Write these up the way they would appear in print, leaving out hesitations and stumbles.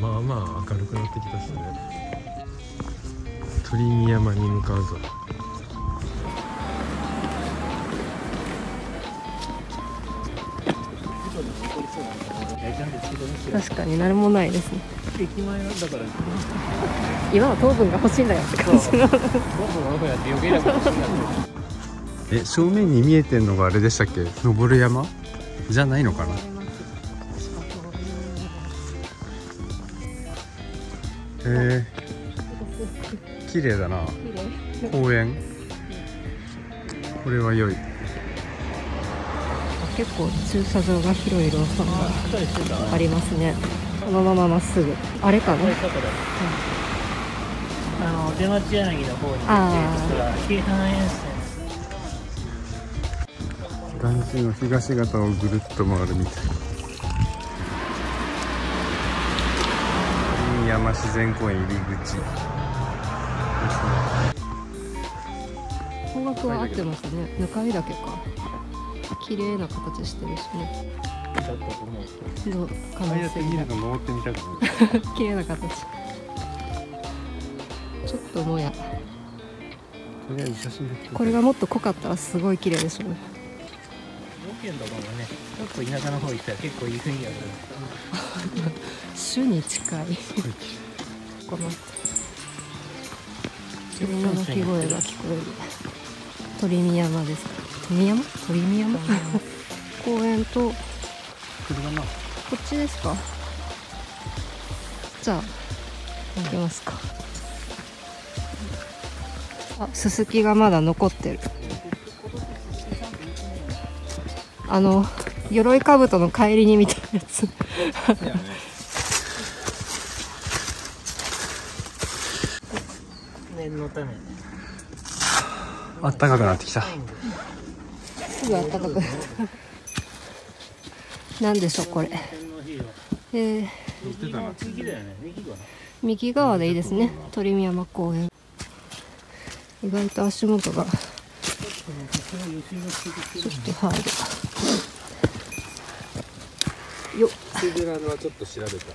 まあまあ明るくなってきたしね。鳥見山に向かうぞ。 確かに何もないですね。 駅前なんだから今は糖分が欲しいんだよって感じの。 正面に見えてんのがあれでしたっけ？登山じゃないのかな。綺麗だな。公園。これは良い。 結構駐車場が広いローソンがありますね。このまままっすぐ。あれかな。 出町柳の方に行って京阪沿線。 団地の東方をぐるっと回るみたい。鳥山自然公園入り口。 方角は合ってますね。ぬかい岳か。綺麗な形してるしね。の可能性が。 登ってみたくなる。 綺麗な形。ちょっともや。 とりあえず写真で。 これがもっと濃かったらすごい綺麗でしょうね。 条件とかもね、ちょっと田舎の方行ったら結構いい雰囲気ある。 種に近い。この鳥の鳴き声が聞こえる。鳥見山ですか。鳥見山公園とこっちですか。じゃあ行きますか。あ、ススキがまだ残ってる。鎧兜の帰りにみたいなやつ。 念のため。 あったかくなってきた。 すぐ暖かくなった。なんでしょうこれ。右側でいいですね。鳥見山公園。意外と足元がちょっとハード。よっ。 長谷寺はちょっと調べた。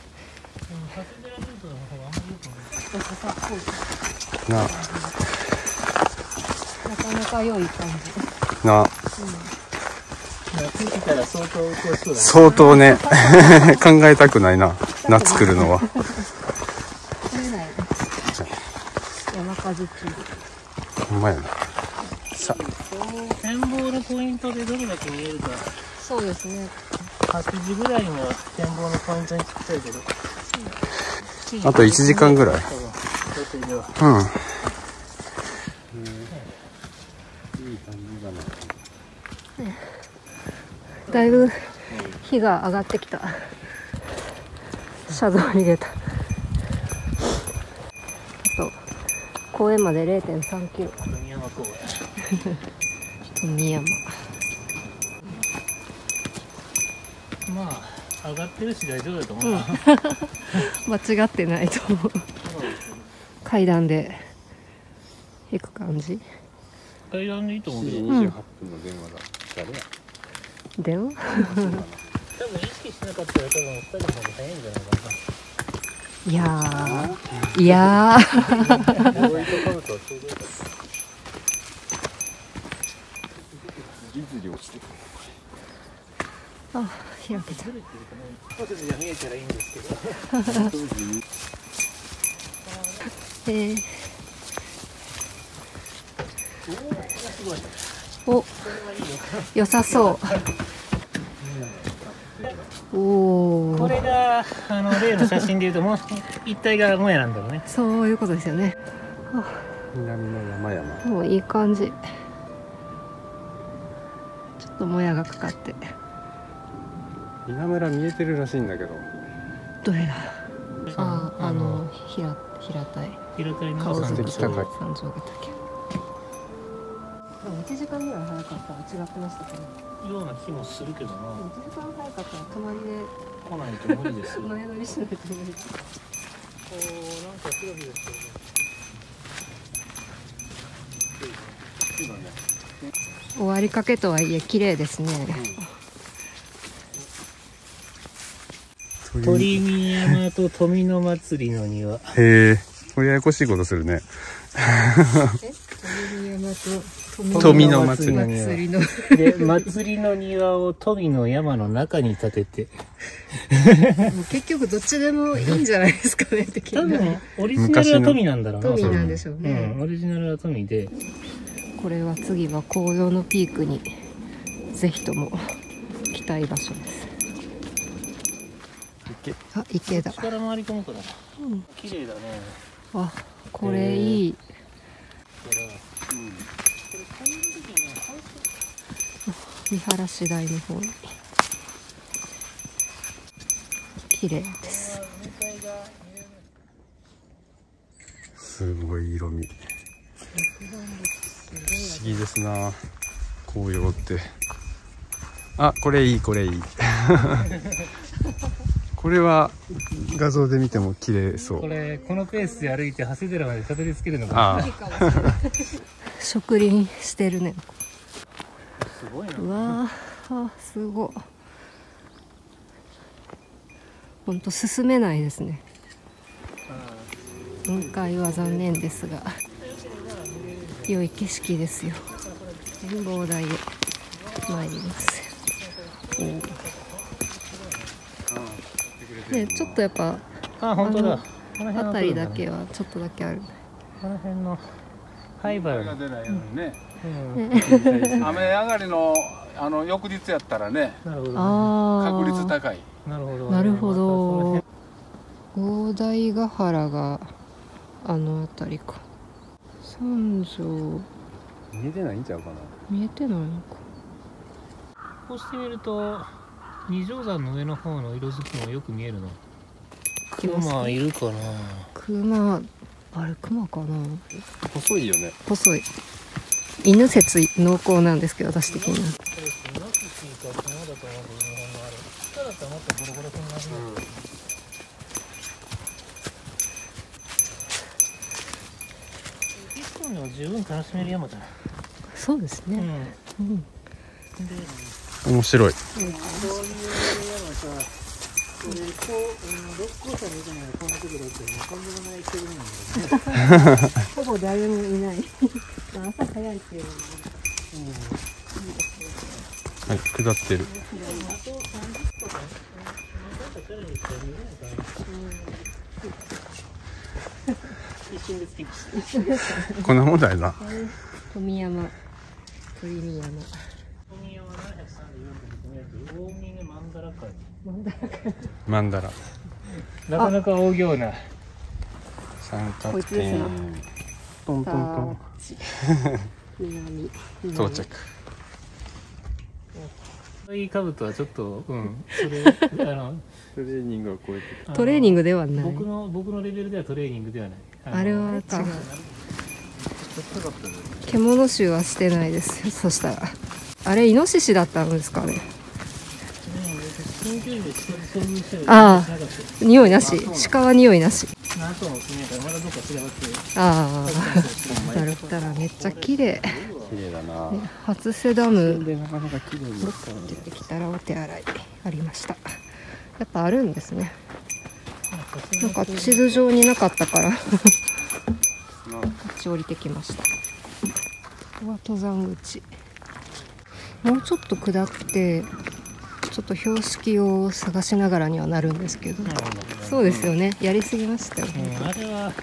なかなか良い感じ。 な。 夏来たら相当美味しそうだね。 相当ね考えたくないな、夏来るのは。 山火事中。 ほんまやな。さ展望のポイントでどれだけ見えるか。 そうですね。 8時ぐらいには展望のポイントに着きたいけど。 あと1時間ぐらい。うん。 だいぶ日が上がってきた。車道に出た。あと公園まで 0.3 キロ。 富山公園。 富山。 まあ上がってるし大丈夫だと思う。 間違ってないと思う。階段で行く感じ。 階段でいいと思うけど。 28分の電話だ。誰や。 電話？ 多分意識しなかったら多分2人の方が早いんじゃないかな。 いやー。あ、開けた。 ホテルが見えたらいいんですけど。 お、良さそう。おお。 これが例の写真でいうともう一帯がもやなんだろうね。 そういうことですよね。 南の山々。 もういい感じ。ちょっともやがかかって。 稲村見えてるらしいんだけど。 どれだ。平たい。 平たいの山頂岳。 でも1時間ぐらい早かったら違ってましたけど。 ような気もするけどな。 1時間早かったら隣で来ないと無理ですよ。 前乗りしないと無理。 なんかひろひろしてるね。 終わりかけとはいえ綺麗ですね。 鳥見山と富野祭りの庭。 へえ、これややこしいことするね。 鳥見山と富野祭りの祭りので、祭りの庭を富野山の中に建てて。 もう結局どっちでもいいんじゃないですかね的な。 多分、オリジナルは富なんだろうな。 富なんでしょうね。 うん、オリジナルは富で。 これは次は紅葉のピークにぜひとも来たい場所です。あ、池だ。 力回り込むから。 うん、 綺麗だね。 あ、これいい。見晴らし台の方に綺麗です。 すごい色味。不思議ですな、紅葉って。あ、これいい、これいい。これは画像で見ても綺麗そう。 このペースで歩いて長谷寺までたどり着けるのか。 ああ、 植林してるね。 すごいな。 うわー、あ、すごい。ほんと進めないですね。雲海は残念ですが良い景色ですよ。展望台へ参ります。ね、ちょっとやっぱあ、本当だ。この辺りだけはちょっとだけある。 この辺の灰原が出ないようにね。 雨上がりの翌日やったらね、 なるほど。 確率高い。 なるほど。 なるほど。大台ヶ原があの辺りか。三条見えてないんちゃうかな。 見えてないのか。 こうしてみると二条山の上の方の色づきもよく見えるの。熊いるかな。 熊、あれ熊かな。 細いよね。 細い。犬説濃厚なんですけど私的には。十分楽しめる山だな。 そうですね。うん。 面白い。 ほぼ誰もいない。朝早いっていうのも。 はい、下ってる。こんなもんだよな。 富山、鳥見山。 マンダラ。 なかなか大行な。 三角こいつです点な。 トントントン。 南。 到着。 いい兜はちょっと、うん、それトレーニングを超えてる。 トレーニングではない。 僕のレベルではトレーニングではない。 あれは違う。獣臭はしてないですよ。そしたらあれイノシシだったんですかね。ああ、匂いなし。鹿は匂いなし。ああ、なるほど。めっちゃ綺麗。 綺麗だな。 初瀬ダムでなかなか綺麗に。 出てきたらお手洗いありました。やっぱあるんですね。なんか地図上になかったからこっち降りてきました。ここは登山口。もうちょっと下ってちょっと標識を探しながらにはなるんですけど。そうですよね。やりすぎましたよね。 あれは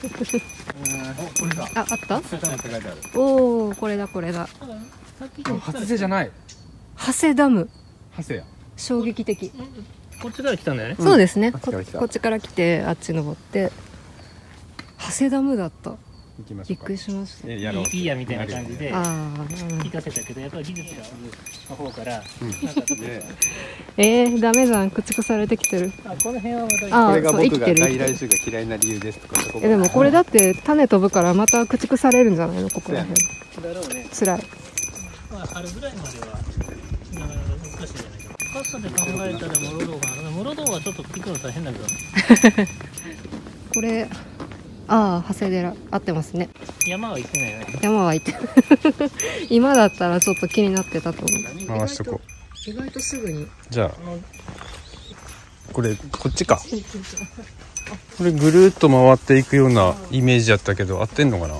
あ、あった？おお、これだこれだ。 初瀬じゃない。 長谷ダム。 長谷や。 衝撃的。 こっちから来たんだよね。 そうですね。こあっちから来たっちから来てあっち登って長谷ダムだった。びっくりしました。 いいやみたいな感じでああ、 聞かせたけど、やっぱり技術がの方からなんかちょっとダメじゃん。駆逐されてきてる。 この辺はまたああ、 これがそう、生僕がきてる。 外来種が嫌いな理由ですとか。 でもこれだって種飛ぶからまた駆逐されるんじゃないの、ここら辺。 だろうね。 辛い。 まあ春ぐらいまではなかなか難しいじゃないか。深さで考えたら室堂かな。室堂はちょっと行くの大変だけど。 これ、ああ、長谷寺合ってますね。 山は行ってないよね。 山は行って今だったらちょっと気になってたと思う。 回しとこ意外とすぐに。 う。じゃあこれこっちか。これぐるっと回っていくようなイメージやったけど合ってんのかな。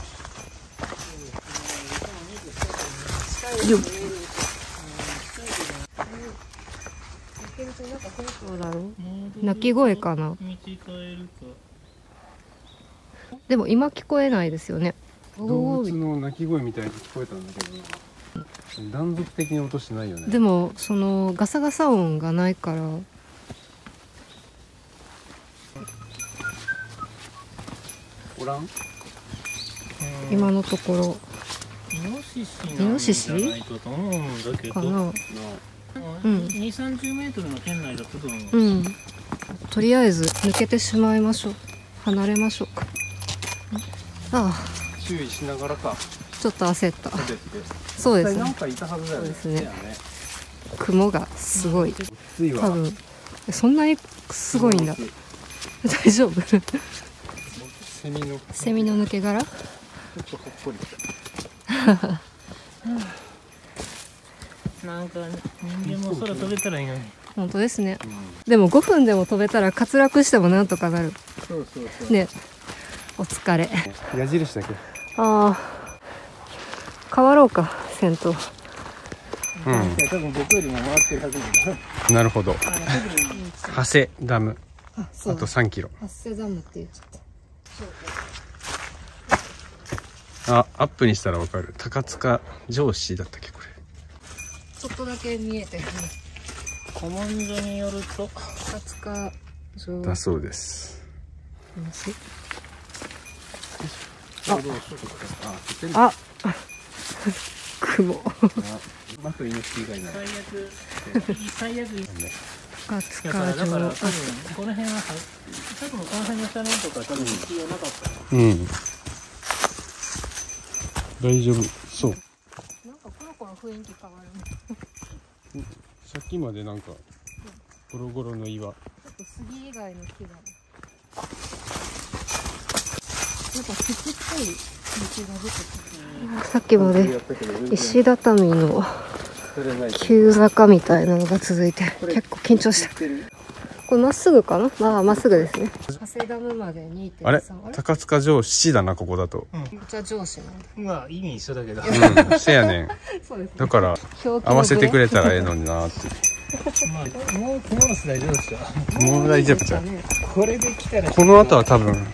どうだろう。鳴き声かな。でも今聞こえないですよね。 動物の鳴き声みたいに聞こえたんだけど、断続的に音してないよね。 でもそのガサガサ音がないから。 おらん？ 今のところイノシシなんじゃないかと思うんだけどかな。 2、30メートルの圏内だったと思う。 うん。とりあえず抜けてしまいましょう。離れましょうか。ああ、 注意しながらか。 ちょっと焦った。そうですね。 なんかいたはずだよね。 そうですね。雲がすごい。 ついわ。 多分そんなにすごいんだ。大丈夫？セミの抜け殻？ ちょっとほっこりした。 なんか人間も空飛べたらいいのに。 本当ですね。でも5分でも飛べたら滑落してもなんとかなる。 そうそうそう。 ね。お疲れ。 矢印だけ。 ああ。変わろうか先頭。 多分僕よりも回ってるはずなんだ。 なるほど。長谷ダム。 あ、そうあと3キロ。 発生ダムって言っちゃった。 あ、アップにしたらわかる。高塚上司だったっけこれ。 ちょっとだけ見えてるね。 古文書によると高塚上だそうです。 あ、雲。 マクイノシ以外なら。 最悪高塚だから多分上。 この辺は多分この辺の下のとか多分必要なかった。 うん。大丈夫そう。 なんかコロコロ雰囲気変わるね。 さっきまでなんかゴロゴロの岩。 ちょっと杉以外の木が。なんか土っぽい道が出てくる。さっきまで石畳の急坂みたいなのが続いて結構緊張した。これまっすぐかな？まあまっすぐですね。長谷ダムまで 2.3。 あれ高塚上司だなここだと。 こちら上司なんで。 まあ意味一緒だけど。 うん、せやねん。 そうですね。 だから合わせてくれたらええのになーって。 まあもう雲の巣大丈夫ですよ。 もう大丈夫じゃん。 これで来たらこの後は多分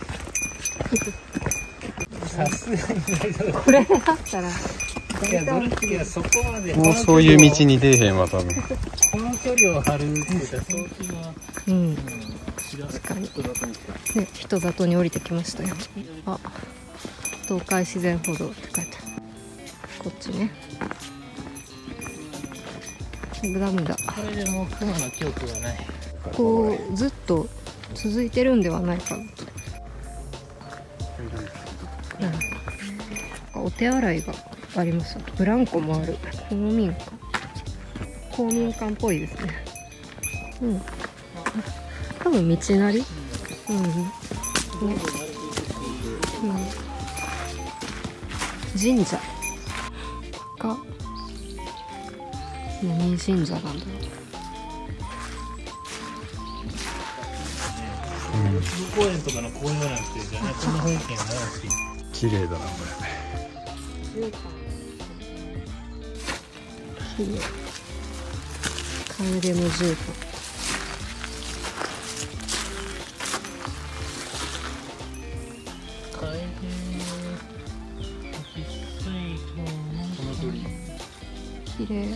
さすがに大丈夫。 これだったら。 いやそこまでもうそういう道に出えへんわ多分。 この距離を張るって言ったら相当はうん。 違う。 確かに。ね、人里に降りてきましたよ。あ、東海自然歩道って書いてある。こっちね。ダムだ。 これでもう雲の記憶がない。 こうずっと続いてるんではないかなと。お手洗いがあります。ブランコもある。公民館。公民館っぽいですね。うん。多分道なり。うん。ね、神社か何神社なんだろう。 公園とかの紅葉なんてじゃない、こんな風景がないし。 綺麗だなこ絨毯。綺麗。カエデの絨毯。 カエデ小さいこの鳥。 綺麗。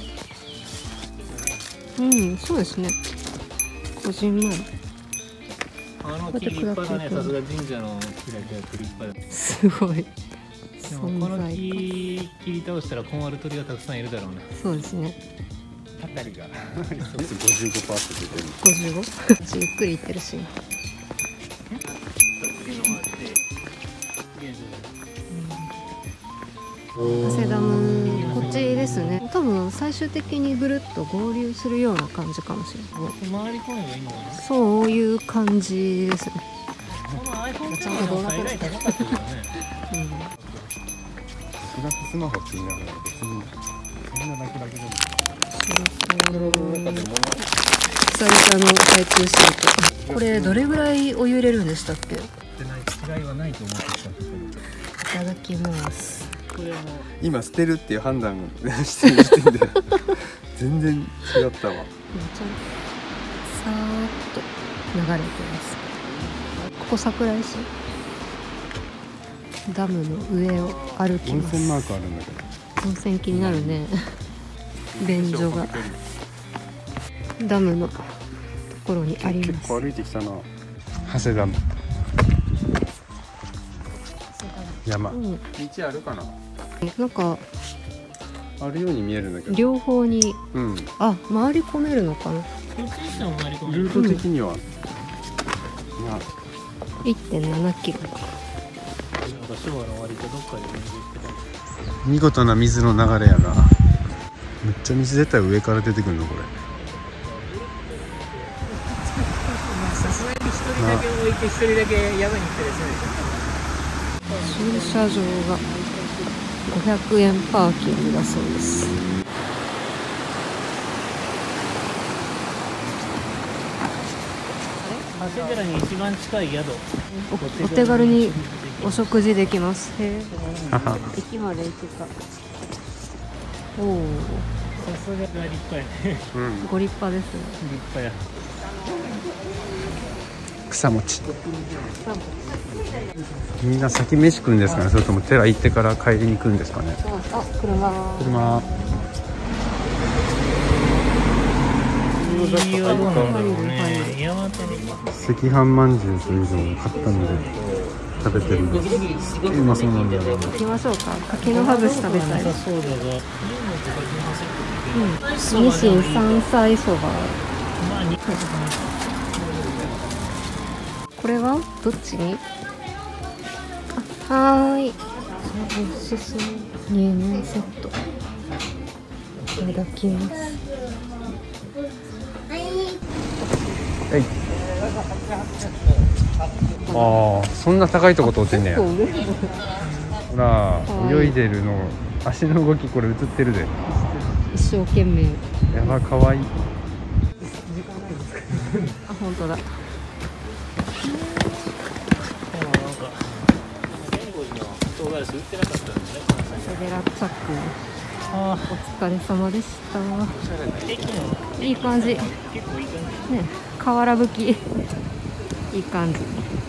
うん、そうですね。こじんまり。 あの木立派だね。さすが神社の木だけは立派だ。 すごい。 でもこの木切り倒したら困る鳥がたくさんいるだろうな。 そうですね。 れ。あたりが一つ 55% 出てる。 55？ ゆっくり行ってるし。長谷ダム、こっちですね。多分最終的にぐるっと合流するような感じかもしれない。 回り込めばいいのかな。 そういう感じですね。 この iPhone キャメラの最大高かったけどね。 スマホスマホって言いながら別にそんな楽々でも。 久々の海中シート。これどれぐらいお湯入れるんでしたっけ？ 違いはないと思ってた。 いただきます。 これはもう今捨てるっていう判断してる時点で全然違ったわ。 さーっと流れてます。ここ桜井市。ダムの上を歩き温ます。 泉マークあるんだけど。 温泉気になるね。便所がダムのところにあります。 結構歩いてきたな。長谷ダム。山。 うん、 道あるかな。 なんかあるように見えるんだけど。 両方にうん。 回り込めるのかな。 こっちにしても回り込める。 ルート的には。まあ。 1.7 キロ。 昭和の終わりとどっかで連接してた。 見事な水の流れやな。めっちゃ水出たら上から出てくるのこれ。 さすがに一人だけ置いて一人だけ山に行ったりするでしょ。 駐車場が500円パーキングだそうです。 長谷寺に一番近い宿。 お手軽にお食事できます。へえ。駅まで行けた。おお。 さすが立派やね。 うん。 ご立派ですね。 立派や。 草餅。みんな先飯食うんですかね。それとも寺行ってから帰りに行くんですかね。 あ、車。 車。 いいよ、どうなんだろうね。山手で。 赤飯まんじゅうというのを買ったので食べてるんです。うまそうなんだよな。 行きましょうか。柿の葉串食べたい。 そうだが。 ニシン山菜そば。これはどっちに？あ、はーい。美味しそう。2円セット。いただきます。 はい。ああ、そんな高いとこ通ってんねや。ほら、泳いでるの、足の動きこれ映ってるで。 一生懸命。 やば、可愛い。 あ、本当だ。 唐辛子売ってなかったんですね。 セデラチャック。お疲れ様でした。いい感じ。 結構いい感じ。 ね、瓦葺き。いい感じ。